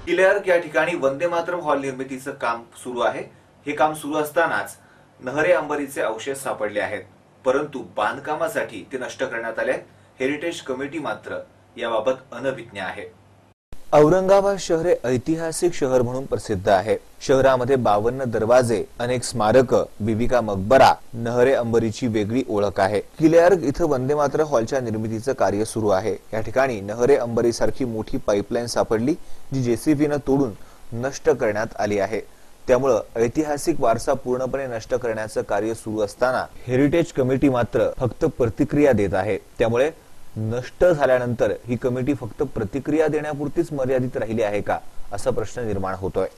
किल्लेआर्क या ठिकाणी वंदे मातरम हॉल निर्मितीचं काम सुरू आहे। हे काम सुरू असतानाच नहरे अंबरीचे अवशेष सापडले आहेत, परंतु बांधकामासाठी ते नष्ट करण्यात आले। हेरिटेज कमिटी मात्र याबाबत अनभिज्ञ आहे। औरंगाबाद शहर हे ऐतिहासिक शहर म्हणून प्रसिद्ध आहे। शहरामध्ये 52 दरवाजे, अनेक स्मारक, बीबी का मकबरा, नहरे अंबरीची वेगळी ओळख आहे। किल्लेआर्क इथं वंदे मातरम हॉलच्या निर्मितीचं कार्य सुरू आहे। या ठिकाणी नहरे अंबरी सारखी मोठी पाईपलाईन सापडली, जी जेसीबीने तोडून नष्ट करण्यात आली आहे। त्यामुळे ऐतिहासिक वारसा पूर्णपणे नष्ट करण्याचं कार्य सुरू असताना हेरिटेज कमिटी मात्र फक्त प्रतिक्रिया देत आहे। त्यामुळे नष्ट झाल्यानंतर ही कमिटी फक्त प्रतिक्रिया देण्यापुरतीच मर्यादित राहिली आहे का, असा प्रश्न निर्माण होतोय।